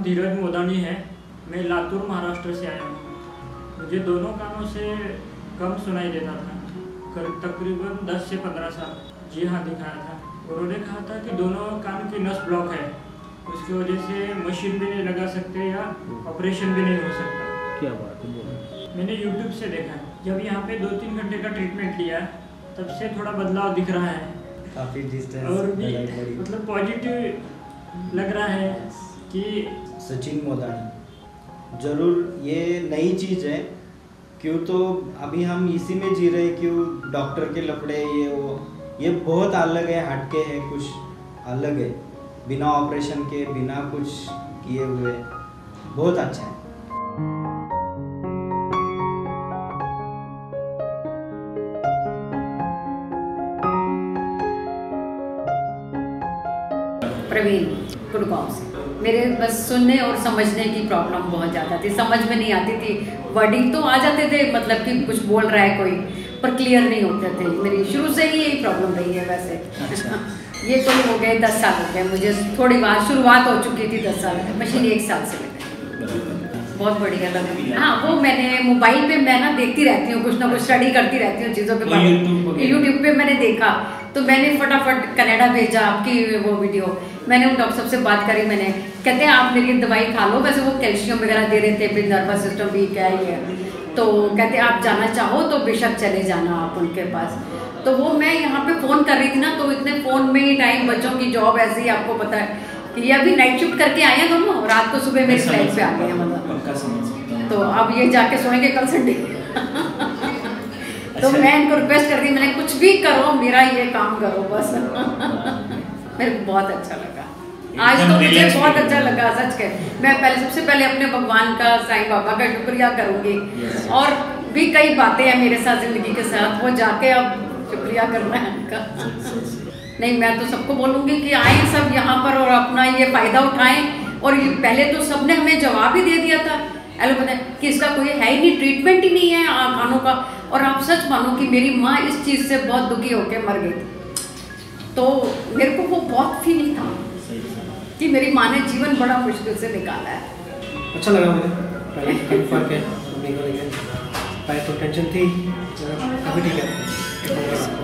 धीरज मोदानी है। मैं लातूर महाराष्ट्र से आया हूँ। मुझे दोनों कानों से कम सुनाई देता था, तकरीबन 10 से 15 साल। जी हाँ, दिखाया था। उन्होंने कहा था कि दोनों कान की नस ब्लॉक है, उसकी वजह से मशीन भी नहीं लगा सकते या ऑपरेशन भी नहीं हो सकता। क्या बात है। मैंने यूट्यूब से देखा। जब यहाँ पे 2-3 घंटे का ट्रीटमेंट लिया, तब से थोड़ा बदलाव दिख रहा है काफ़ी डिस्टेंस और भी मतलब पॉजिटिव लग रहा है कि सचिन मोदानी ज़रूर ये नई चीज़ है। क्यों तो अभी हम इसी में जी रहे, क्यों डॉक्टर के लफड़े ये वो, ये बहुत अलग है, हटके है, कुछ अलग है, बिना ऑपरेशन के, बिना कुछ किए हुए, बहुत अच्छा है। प्रवीण गुड़गांव से। मेरे बस सुनने और समझने की प्रॉब्लम बहुत ज़्यादा थी, समझ में नहीं आती थी। वर्डिंग तो आ जाते थे, मतलब कि कुछ बोल रहा है कोई, पर क्लियर नहीं होते थे। मेरी शुरू से ही यही प्रॉब्लम रही है वैसे। अच्छा। ये तो हो गए 10 साल हो गए मुझे, थोड़ी बात शुरुआत हो चुकी थी 10 साल में, मशीन 1 साल से बहुत बढ़िया लगा। हाँ, वो मैंने मोबाइल पे मैं ना देखती रहती हूँ, कुछ ना कुछ स्टडी करती रहती हूँ चीज़ों के बारे में। यूट्यूब पे मैंने देखा तो मैंने फटाफट कनाडा भेजा आपकी वो वीडियो। मैंने उन डॉक्टर साहब से बात करी, मैंने कहते हैं आप मेरी दवाई खा लो। वैसे वो कैल्शियम वगैरह दे रहे थे, फिर नर्वस सिस्टम वीक है ये, तो कहते आप जाना चाहो तो बेशक चले जाना आप उनके पास। तो वो मैं यहाँ पे फ़ोन कर रही थी ना, तो इतने फ़ोन में ही टाइम, बच्चों की जॉब ऐसी ही आपको पता है कि ये अभी नाइट शिफ्ट करके आए हैं दोनों, रात को सुबह मेरी फ्लाइट पे आ गए हैं मतलब। तो अब ये जाके सोएंगे कल संडे। तो मैं इनको रिक्वेस्ट करती, मैंने कुछ भी करो मेरा ये काम करो बस। मेरे को बहुत अच्छा लगा आज, तो मुझे बहुत अच्छा लगा सच के। मैं सबसे पहले अपने भगवान का, साईं बाबा का शुक्रिया करूँगी। और भी कई बातें हैं मेरे साथ ज़िंदगी के साथ, वो जाके अब शुक्रिया करना है उनका। नहीं, मैं तो सबको बोलूँगी कि आए सब यहाँ पर और अपना ये फ़ायदा उठाएं। और ये पहले तो सबने हमें जवाब ही दे दिया था एलोपैथी कि इसका कोई है ही नहीं, ट्रीटमेंट ही नहीं है कानों का। और आप सच मानो कि मेरी माँ इस चीज़ से बहुत दुखी होकर मर गई थी। तो मेरे को वो बहुत फीलिंग था कि मेरी माँ ने जीवन बड़ा मुश्किल से निकाला है। अच्छा लगा मुझे, काफ़ी फर्क है, तो टेंशन थी, अभी ठीक है।